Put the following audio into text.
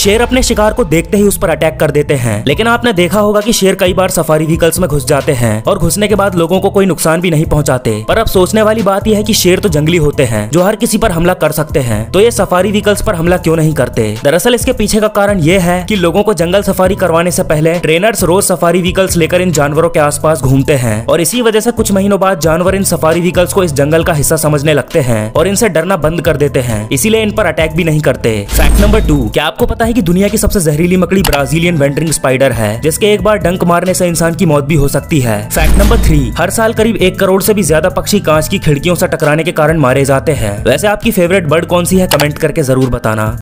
शेर अपने शिकार को देखते ही उस पर अटैक कर देते हैं। लेकिन आपने देखा होगा कि शेर कई बार सफारी व्हीकल्स में घुस जाते हैं और घुसने के बाद लोगों को कोई नुकसान भी नहीं पहुंचाते। पर अब सोचने वाली बात यह है कि शेर तो जंगली होते हैं जो हर किसी पर हमला कर सकते हैं, तो ये सफारी व्हीकल्स पर हमला क्यों नहीं करते? दरअसल इसके पीछे का कारण ये है कि लोगों को जंगल सफारी करवाने से पहले ट्रेनर्स रोज सफारी व्हीकल्स लेकर इन जानवरों के आसपास घूमते हैं और इसी वजह से कुछ महीनों बाद जानवर इन सफारी व्हीकल्स को इस जंगल का हिस्सा समझने लगते हैं और इनसे डरना बंद कर देते हैं, इसीलिए इन पर अटैक भी नहीं करते। फैक्ट नंबर 2, क्या आपको पता है कि दुनिया की सबसे जहरीली मकड़ी ब्राजीलियन वेंटरिंग स्पाइडर है, जिसके एक बार डंक मारने से इंसान की मौत भी हो सकती है। फैक्ट नंबर 3, हर साल करीब 1 करोड़ से भी ज्यादा पक्षी कांच की खिड़कियों से टकराने के कारण मारे जाते हैं। वैसे आपकी फेवरेट बर्ड कौन सी है, कमेंट करके जरूर बताना।